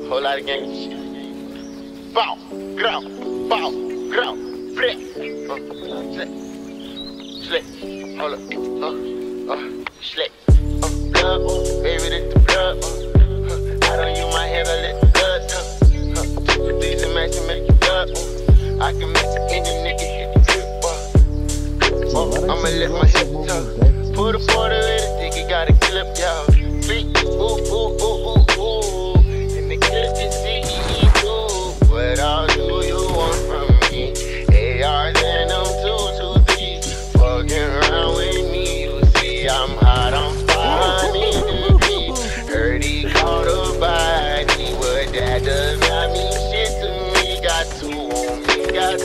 Whole lot of gang shit. Bow, ground, flip. Slick. Hold up. Slick. Blood, baby, this the blood. I don't use my hand, I let the blood touch. These and match and make it blood. I can mix it in the nigga, hit the grip. I'ma let my hip touch. Put a quarter in the dick, you gotta kill up, y'all. Beat, ooh. And the killer can see you. What all do you want from me? ARs and them 223. Fucking around with me, you see I'm hot, I'm fine in the beat. Heard he caught a body, but that does not mean shit to me. Got two on me.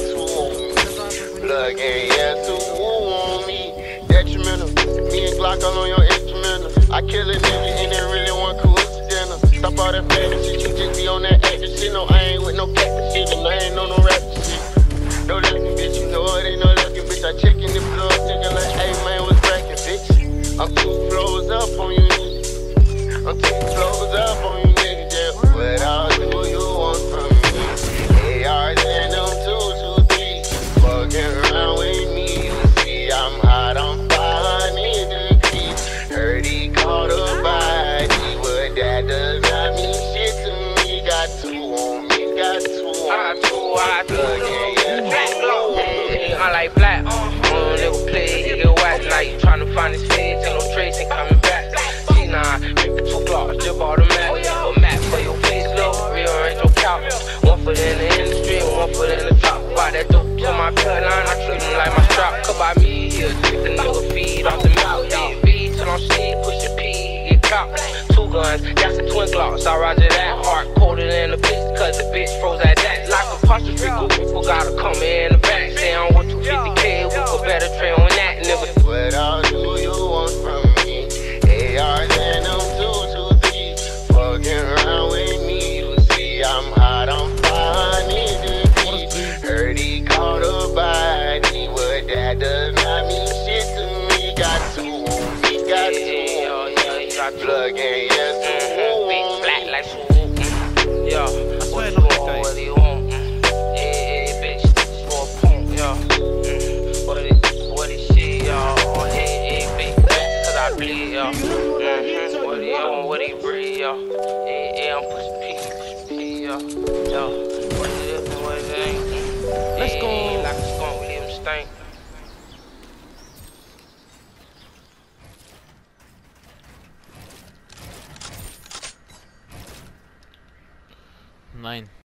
Blood gang, yeah, two on me. Detrimental, me and Glock all on your instrumental. I kill a nigga and it really one coincidental. Stop all that faggot shit, you just be on that acting shit. No, I ain't with no cat shit, and I ain't on no rap shit. No lucky bitch, you know it ain't no lucky bitch. I check in the blood, thinking like, hey man, what's cracking, bitch? I'm 2 flows up on you niggas. I'm 2 flows up on you niggas, yeah. What all do you want from me? ARs and them 223. Fucking around with me, you see I'm hot, I'm fine in the beat. Heard he caught a body, but that does not mean shit to me. Got two on me. I like black, nigga play, he get whack. Now you tryna find his face, ain't no trace, ain't coming back. C9, make the 2 blocks, just bought a map. A map for your face, low, rearrange your couch. 1 foot in the industry, 1 foot in the top. Buy that dope to my cut line, I treat him like my strap. Cut by me, he'll take the nigga feed off the mouth. Yeah, feed till I'm sleep, push the P, he get caught. 2 guns, got some twin glocks, I roger that. Heart colder than the bitch, cause the bitch froze at that. Like apostrophe, people gotta come in the back. Say I'm with 250K, we could better train on that, nigga. What all do you want from me? ARs and them 223. Fucking around with me, you see I'm hot, I'm fine in the beat. Heard he caught a body, but that does not mean shit to me. Got 2 on me, got 2 on me. Plug in, yes, 2 on me. Black like swoop. Yo, what you want, what do you want? Hey, bitch, for a punk, yo. What is shit, yo? Hey, big fat, cause I bleed, yo. What do you want, what do you breathe, yo? Hey, I'm pushing P, yo. Yo, what it is and what it ain't. Let's go. Like a skunk, we leave him stink. Nein.